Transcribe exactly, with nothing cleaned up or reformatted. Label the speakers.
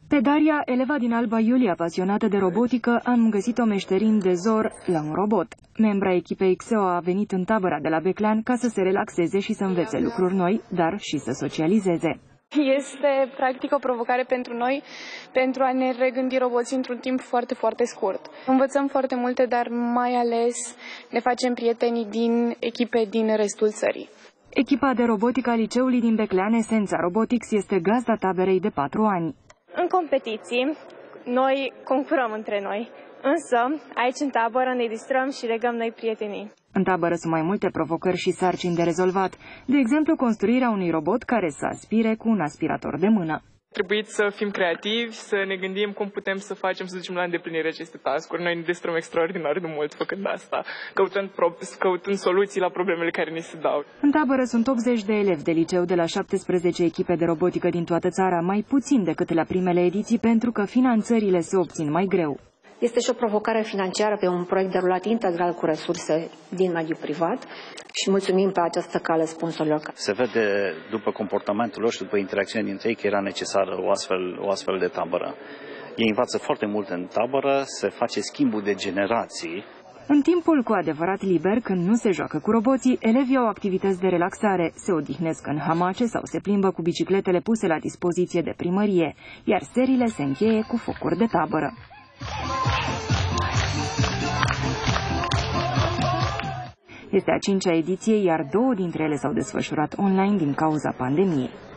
Speaker 1: Pe Daria, eleva din Alba Iulia, pasionată de robotică, am găsit-o meșterind de zor la un robot. Membra echipei Xeo a venit în tabăra de la Beclean ca să se relaxeze și să învețe lucruri noi, dar și să socializeze.
Speaker 2: Este practic o provocare pentru noi, pentru a ne regândi roboții într-un timp foarte, foarte scurt. Învățăm foarte multe, dar mai ales ne facem prieteni din echipe din restul țării.
Speaker 1: Echipa de robotică a liceului din Beclean, Esența Robotics, este gazda taberei de patru ani.
Speaker 3: În competiții, noi concurăm între noi, însă aici în tabără ne distrăm și legăm noi prietenii.
Speaker 1: În tabără sunt mai multe provocări și sarcini de rezolvat, de exemplu construirea unui robot care să aspire cu un aspirator de mână.
Speaker 4: Trebuie să fim creativi, să ne gândim cum putem să facem să ducem la îndeplinire aceste task-uri. Noi ne distrăm extraordinar de mult făcând asta, căutând, căutând soluții la problemele care ni se dau.
Speaker 1: În tabără sunt optzeci de elevi de liceu de la șaptesprezece echipe de robotică din toată țara, mai puțin decât la primele ediții pentru că finanțările se obțin mai greu.
Speaker 5: Este și o provocare financiară pe un proiect derulat integral cu resurse din mediul privat și mulțumim pe această cale sponsorilor.
Speaker 6: Se vede după comportamentul lor și după interacțiunea dintre ei că era necesară o astfel, o astfel de tabără. Ei învață foarte mult în tabără, se face schimbul de generații.
Speaker 1: În timpul cu adevărat liber, când nu se joacă cu roboții, elevii au activități de relaxare, se odihnesc în hamace sau se plimbă cu bicicletele puse la dispoziție de primărie, iar seriile se încheie cu focuri de tabără. Este a cincea ediție, iar două dintre ele s-au desfășurat online din cauza pandemiei.